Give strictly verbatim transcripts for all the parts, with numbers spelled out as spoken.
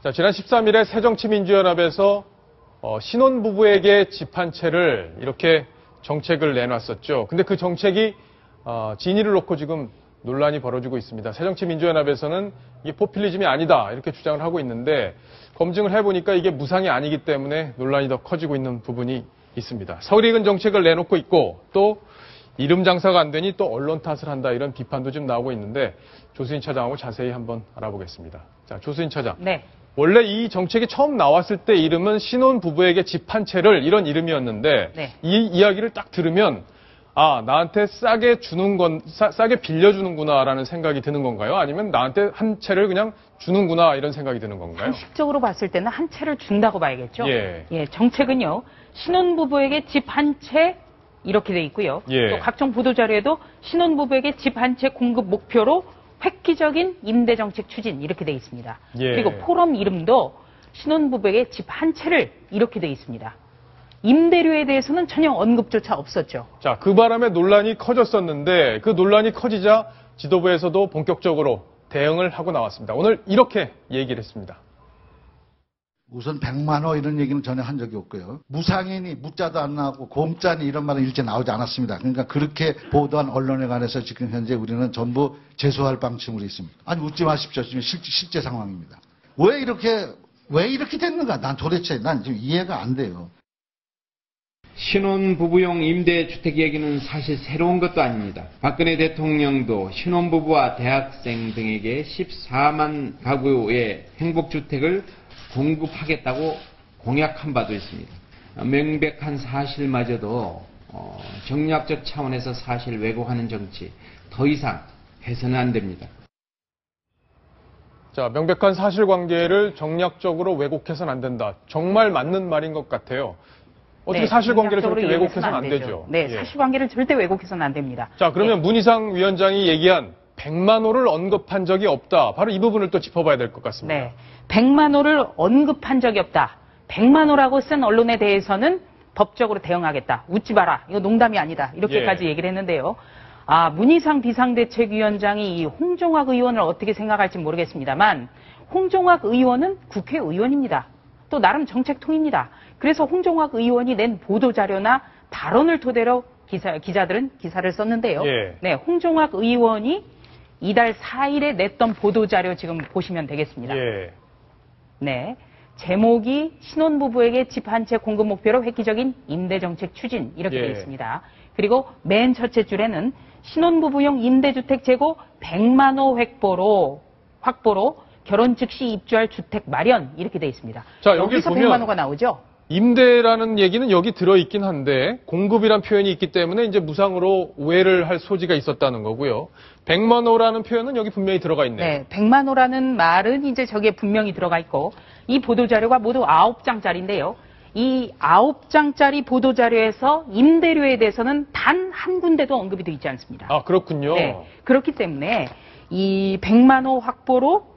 자, 지난 십삼 일에 새정치민주연합에서 어, 신혼부부에게 집 한 채를 이렇게 정책을 내놨었죠. 근데 그 정책이 어, 진위를 놓고 지금 논란이 벌어지고 있습니다. 새정치민주연합에서는 이게 포퓰리즘이 아니다 이렇게 주장을 하고 있는데 검증을 해보니까 이게 무상이 아니기 때문에 논란이 더 커지고 있는 부분이 있습니다. 서울이근 정책을 내놓고 있고 또 이름 장사가 안 되니 또 언론 탓을 한다 이런 비판도 좀 나오고 있는데 조수진 차장하고 자세히 한번 알아보겠습니다. 자, 조수진 차장. 네. 원래 이 정책이 처음 나왔을 때 이름은 신혼부부에게 집 한 채를 이런 이름이었는데 네. 이 이야기를 딱 들으면 아, 나한테 싸게 주는 건, 싸, 싸게 빌려주는구나라는 생각이 드는 건가요? 아니면 나한테 한 채를 그냥 주는구나 이런 생각이 드는 건가요? 상식적으로 봤을 때는 한 채를 준다고 봐야겠죠. 예. 예, 정책은요. 신혼부부에게 집 한 채 이렇게 돼 있고요. 예. 또 각종 보도자료에도 신혼부부에게 집 한 채 공급 목표로 획기적인 임대정책 추진 이렇게 돼 있습니다. 예. 그리고 포럼 이름도 신혼부부에게 집 한 채를 이렇게 돼 있습니다. 임대료에 대해서는 전혀 언급조차 없었죠. 자, 그 바람에 논란이 커졌었는데 그 논란이 커지자 지도부에서도 본격적으로 대응을 하고 나왔습니다. 오늘 이렇게 얘기를 했습니다. 우선 백만 원 이런 얘기는 전혀 한 적이 없고요. 무상이니 무자도 안 나오고 공짜니 이런 말은 일제 나오지 않았습니다. 그러니까 그렇게 보도한 언론에 관해서 지금 현재 우리는 전부 제소할 방침으로 있습니다. 아니 웃지 마십시오. 지금 실제, 실제 상황입니다. 왜 이렇게 왜 이렇게 됐는가? 난 도대체 난 지금 이해가 안 돼요. 신혼부부용 임대주택 얘기는 사실 새로운 것도 아닙니다. 박근혜 대통령도 신혼부부와 대학생 등에게 십사만 가구의 행복주택을 공급하겠다고 공약한 바도 있습니다. 명백한 사실마저도 어, 정략적 차원에서 사실 왜곡하는 정치 더 이상 해서는 안 됩니다. 자, 명백한 사실관계를 정략적으로 왜곡해서는 안 된다. 정말 맞는 말인 것 같아요. 어떻게 네, 사실관계를 저렇게 정략적으로 왜곡해서는 안 이해해서는 되죠? 네, 예. 사실관계를 절대 왜곡해서는 안 됩니다. 자, 그러면 네. 문희상 위원장이 얘기한 백만 호를 언급한 적이 없다. 바로 이 부분을 또 짚어봐야 될 것 같습니다. 네, 백만 호를 언급한 적이 없다. 백만 호라고 쓴 언론에 대해서는 법적으로 대응하겠다. 웃지 마라. 이거 농담이 아니다. 이렇게까지 예. 얘기를 했는데요. 아, 문희상 비상대책위원장이 이 홍종학 의원을 어떻게 생각할지 모르겠습니다만 홍종학 의원은 국회의원입니다. 또 나름 정책통입니다. 그래서 홍종학 의원이 낸 보도자료나 발언을 토대로 기사, 기자들은 기사를 썼는데요. 예. 네, 홍종학 의원이 이달 사 일에 냈던 보도자료 지금 보시면 되겠습니다. 예. 네. 제목이 신혼부부에게 집 한 채 공급 목표로 획기적인 임대정책 추진 이렇게 예. 되어 있습니다. 그리고 맨 첫째 줄에는 신혼부부용 임대주택 재고 백만 호 확보로 확보로 결혼 즉시 입주할 주택 마련 이렇게 되어 있습니다. 자, 여기 여기서 보면 백만 호가 나오죠? 임대라는 얘기는 여기 들어있긴 한데 공급이란 표현이 있기 때문에 이제 무상으로 오해를 할 소지가 있었다는 거고요. 백만 호라는 표현은 여기 분명히 들어가 있네요. 네, 백만 호라는 말은 이제 저기에 분명히 들어가 있고 이 보도자료가 모두 아홉 장짜리인데요. 이 아홉 장짜리 보도자료에서 임대료에 대해서는 단 한 군데도 언급이 되어 있지 않습니다. 아, 그렇군요. 네, 그렇기 때문에 이 백만 호 확보로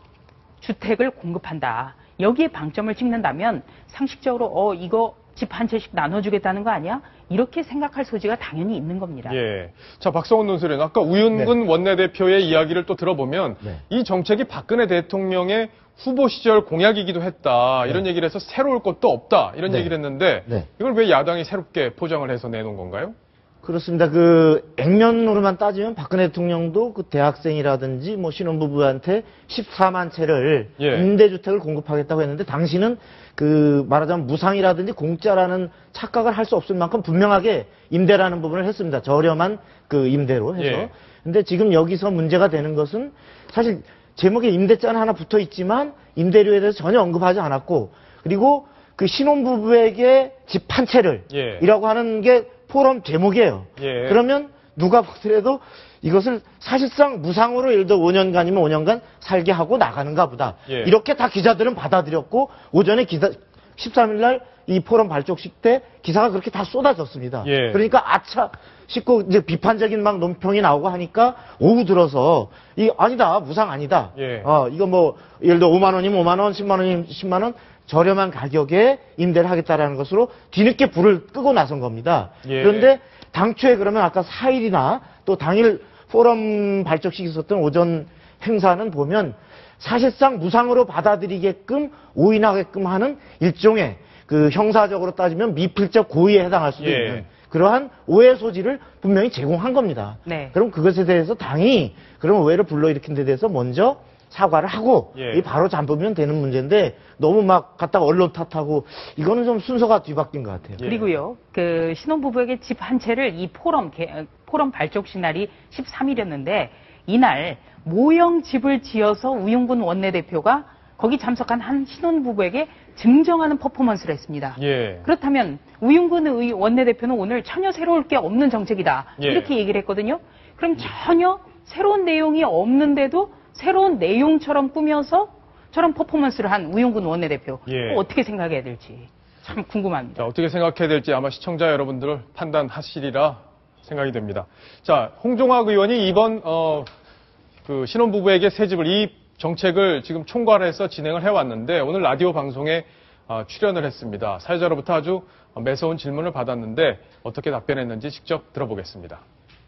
주택을 공급한다. 여기에 방점을 찍는다면 상식적으로 어 이거 집 한 채씩 나눠주겠다는 거 아니야? 이렇게 생각할 소지가 당연히 있는 겁니다. 예. 자, 박성원 논설위원, 아까 우윤근 네. 원내대표의 이야기를 또 들어보면 네. 이 정책이 박근혜 대통령의 후보 시절 공약이기도 했다. 이런 네. 얘기를 해서 새로울 것도 없다. 이런 네. 얘기를 했는데 네. 이걸 왜 야당이 새롭게 포장을 해서 내놓은 건가요? 그렇습니다. 그 액면으로만 따지면 박근혜 대통령도 그 대학생이라든지 뭐 신혼부부한테 십사만 채를 예. 임대주택을 공급하겠다고 했는데 당시는 그 말하자면 무상이라든지 공짜라는 착각을 할 수 없을 만큼 분명하게 임대라는 부분을 했습니다. 저렴한 그 임대로 해서. 예. 근데 지금 여기서 문제가 되는 것은 사실 제목에 임대자는 하나 붙어 있지만 임대료에 대해서 전혀 언급하지 않았고 그리고 그 신혼부부에게 집 한 채를 예. 이라고 하는 게 포럼 제목이에요. 예. 그러면 누가 보더라도 이것을 사실상 무상으로 예를 들어 오 년간이면 오 년간 살게 하고 나가는가 보다. 예. 이렇게 다 기자들은 받아들였고 오전에 기사 십삼 일 날 이 포럼 발족식 때 기사가 그렇게 다 쏟아졌습니다. 예. 그러니까 아차 싶고 이제 비판적인 막 논평이 나오고 하니까 오후 들어서 이 아니다 무상 아니다. 예. 어 이거 뭐 예를 들어 오만 원이면 오만 원, 십만 원이면 십만 원 저렴한 가격에 임대를 하겠다라는 것으로 뒤늦게 불을 끄고 나선 겁니다. 예. 그런데 당초에 그러면 아까 사 일이나 또 당일 포럼 발족식이 있었던 오전 행사는 보면 사실상 무상으로 받아들이게끔 오인하게끔 하는 일종의 그 형사적으로 따지면 미필적 고의에 해당할 수도 예. 있는 그러한 오해 소지를 분명히 제공한 겁니다. 네. 그럼 그것에 대해서 당이 그런 오해를 불러일으킨 데 대해서 먼저 사과를 하고 예. 이 바로 잡으면 되는 문제인데 너무 막 갖다가 언론 탓하고 이거는 좀 순서가 뒤바뀐 것 같아요. 예. 그리고요, 그 신혼부부에게 집 한 채를 이 포럼, 개- 포럼 발족식 날이 십삼 일이었는데 이날 모형 집을 지어서 우용군 원내대표가 거기 참석한 한 신혼부부에게 증정하는 퍼포먼스를 했습니다. 예. 그렇다면 우용군 의 원내대표는 오늘 전혀 새로울 게 없는 정책이다. 예. 이렇게 얘기를 했거든요. 그럼 전혀 새로운 내용이 없는데도 새로운 내용처럼 꾸며서 저런 퍼포먼스를 한 우용군 원내대표. 예. 어떻게 생각해야 될지 참 궁금합니다. 자, 어떻게 생각해야 될지 아마 시청자 여러분들 판단하시리라 생각이 됩니다. 자, 홍종학 의원이 이번 어, 그 신혼부부에게 새 집을 이 정책을 지금 총괄해서 진행을 해왔는데 오늘 라디오 방송에 어, 출연을 했습니다. 사회자로부터 아주 매서운 질문을 받았는데 어떻게 답변했는지 직접 들어보겠습니다.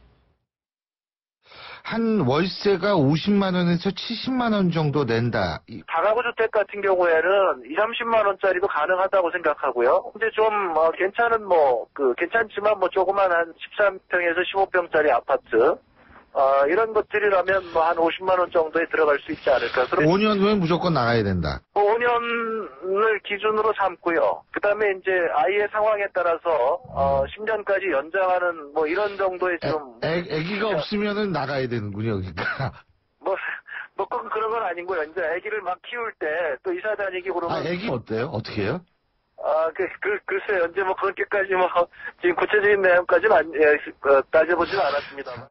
한 월세가 오십만 원에서 칠십만 원 정도 낸다. 이- 다가구 주택 같은 경우에는 이삼십만 원짜리도 가능하다고 생각하고요. 근데 좀 어, 괜찮은 뭐 그 괜찮지만 뭐 조그만 한 십삼 평에서 십오 평짜리 아파트 어, 이런 것들이라면 뭐 한 오십만 원 정도에 들어갈 수 있지 않을까. 그럼 오 년 후에 무조건 나가야 된다. 뭐 오 년을 기준으로 삼고요. 그다음에 이제 아이의 상황에 따라서 어, 십 년까지 연장하는 뭐 이런 정도의 애, 좀 애, 애기가 없으면은 나가야 되는군요, 그러니까. 뭐, 뭐 꼭 그런 건 아니고요. 이제 아기를 막 키울 때 또 이사 다니기 그러면 아, 애기 어때요? 어떻게 해요? 아, 그, 그, 글쎄요. 이제 뭐 그렇게까지 뭐, 지금 구체적인 내용까지는 안, 예, 어, 따져보지는 않았습니다만.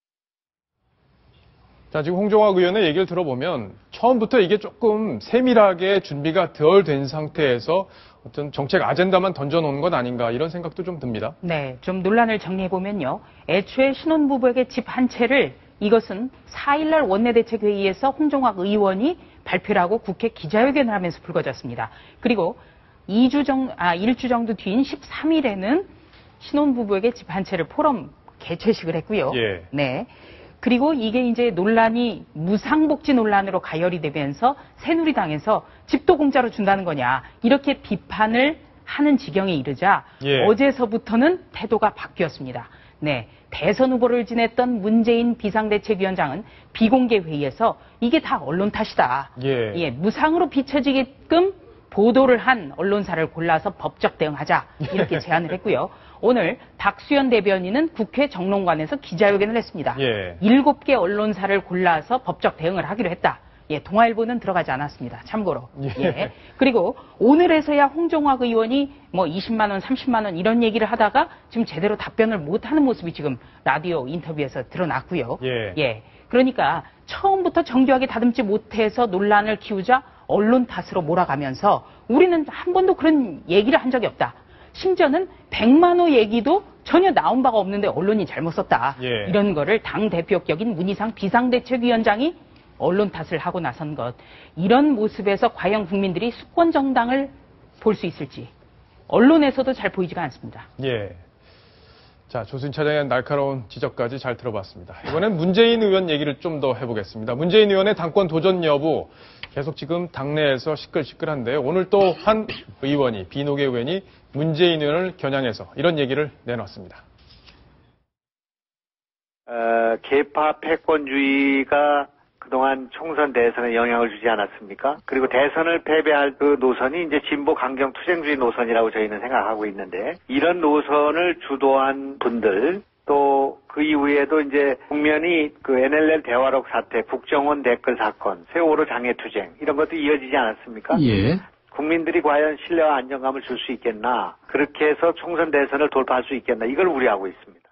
자, 지금 홍종학 의원의 얘기를 들어보면 처음부터 이게 조금 세밀하게 준비가 덜 된 상태에서 어떤 정책 아젠다만 던져놓은 것 아닌가 이런 생각도 좀 듭니다. 네, 좀 논란을 정리해보면요. 애초에 신혼부부에게 집 한 채를 이것은 사 일날 원내대책회의에서 홍종학 의원이 발표를 하고 국회 기자회견을 하면서 불거졌습니다. 그리고 이 주 정, 아, 일 주 정도 뒤인 십삼 일에는 신혼부부에게 집 한 채를 포럼 개최식을 했고요. 예. 네. 그리고 이게 이제 논란이 무상복지 논란으로 가열이 되면서 새누리당에서 집도 공짜로 준다는 거냐 이렇게 비판을 하는 지경에 이르자 예. 어제서부터는 태도가 바뀌었습니다. 네, 대선 후보를 지냈던 문재인 비상대책위원장은 비공개 회의에서 이게 다 언론 탓이다. 예. 예, 무상으로 비춰지게끔 보도를 한 언론사를 골라서 법적 대응하자 이렇게 제안을 했고요. 오늘 박수현 대변인은 국회 정론관에서 기자회견을 했습니다. 예. 일곱 개 언론사를 골라서 법적 대응을 하기로 했다. 예, 동아일보는 들어가지 않았습니다. 참고로. 예. 예. 그리고 오늘에서야 홍종학 의원이 뭐 이십만 원, 삼십만 원 이런 얘기를 하다가 지금 제대로 답변을 못하는 모습이 지금 라디오 인터뷰에서 드러났고요. 예. 예. 그러니까 처음부터 정교하게 다듬지 못해서 논란을 키우자 언론 탓으로 몰아가면서 우리는 한 번도 그런 얘기를 한 적이 없다. 심지어는 백만 호 얘기도 전혀 나온 바가 없는데 언론이 잘못 썼다. 예. 이런 거를 당대표격인 문희상 비상대책위원장이 언론 탓을 하고 나선 것. 이런 모습에서 과연 국민들이 수권 정당을 볼 수 있을지 언론에서도 잘 보이지가 않습니다. 예. 자, 조순 차장의 날카로운 지적까지 잘 들어봤습니다. 이번엔 문재인 의원 얘기를 좀 더 해보겠습니다. 문재인 의원의 당권 도전 여부 계속 지금 당내에서 시끌시끌한데 오늘 또 한 의원이 비노계 의원이 문재인 의원을 겨냥해서 이런 얘기를 내놨습니다. 어, 계파 패권주의가 그동안 총선 대선에 영향을 주지 않았습니까? 그리고 대선을 패배할 그 노선이 이제 진보 강경 투쟁주의 노선이라고 저희는 생각하고 있는데 이런 노선을 주도한 분들 또 그 이후에도 이제 국면이 그 엔엘엘 대화록 사태, 국정원 댓글 사건, 세월호 장애 투쟁 이런 것도 이어지지 않았습니까? 예. 국민들이 과연 신뢰와 안정감을 줄 수 있겠나? 그렇게 해서 총선 대선을 돌파할 수 있겠나? 이걸 우려하고 있습니다.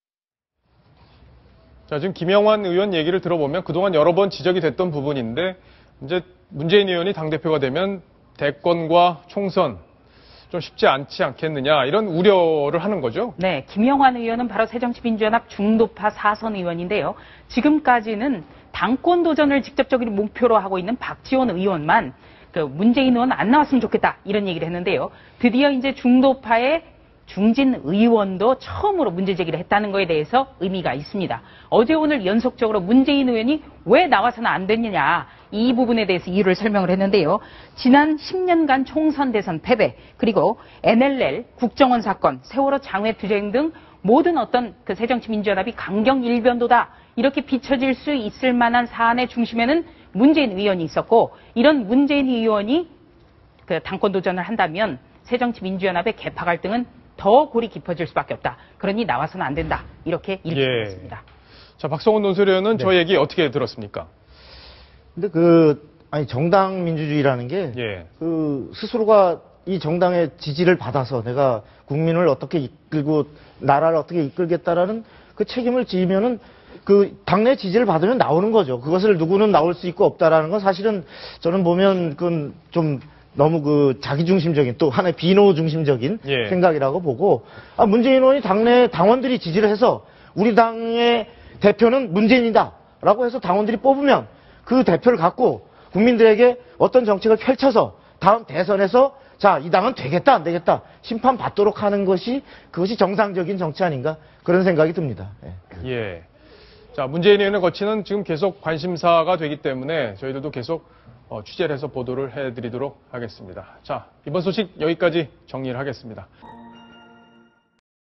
자, 지금 김영환 의원 얘기를 들어보면 그동안 여러 번 지적이 됐던 부분인데 이제 문재인 의원이 당대표가 되면 대권과 총선 좀 쉽지 않지 않겠느냐 이런 우려를 하는 거죠. 네, 김영환 의원은 바로 새정치민주연합 중도파 사선 의원인데요. 지금까지는 당권 도전을 직접적으로 목표로 하고 있는 박지원 의원만 그 문재인 의원 안 나왔으면 좋겠다 이런 얘기를 했는데요. 드디어 이제 중도파의 중진 의원도 처음으로 문제 제기를 했다는 거에 대해서 의미가 있습니다. 어제 오늘 연속적으로 문재인 의원이 왜 나와서는 안 됐느냐 이 부분에 대해서 이유를 설명을 했는데요. 지난 십 년간 총선 대선 패배 그리고 엔엘엘 국정원 사건 세월호 장외투쟁 등 모든 어떤 그 새정치민주연합이 강경 일변도다 이렇게 비춰질 수 있을 만한 사안의 중심에는 문재인 의원이 있었고 이런 문재인 의원이 그 당권 도전을 한다면 새정치민주연합의 개파 갈등은 더 골이 깊어질 수밖에 없다. 그러니 나와서는 안 된다. 이렇게 일축했습니다. 예. 자, 박성훈 논설위원은 네. 저 얘기 어떻게 들었습니까? 근데 그 아니 정당 민주주의라는 게 예. 그 스스로가 이 정당의 지지를 받아서 내가 국민을 어떻게 이끌고 나라를 어떻게 이끌겠다라는 그 책임을 지면은 그 당내 지지를 받으면 나오는 거죠. 그것을 누구는 나올 수 있고 없다라는 건 사실은 저는 보면 그건 좀 너무 그 자기중심적인 또 하나의 비노 중심적인 예. 생각이라고 보고 아 문재인 의원이 당내 당원들이 지지를 해서 우리 당의 대표는 문재인이다라고 해서 당원들이 뽑으면 그 대표를 갖고 국민들에게 어떤 정책을 펼쳐서 다음 대선에서 자, 이 당은 되겠다 안 되겠다 심판받도록 하는 것이 그것이 정상적인 정치 아닌가 그런 생각이 듭니다. 예. 예. 자, 문재인 의원의 거치는 지금 계속 관심사가 되기 때문에 저희들도 계속 어, 취재를 해서 보도를 해드리도록 하겠습니다. 자, 이번 소식 여기까지 정리를 하겠습니다.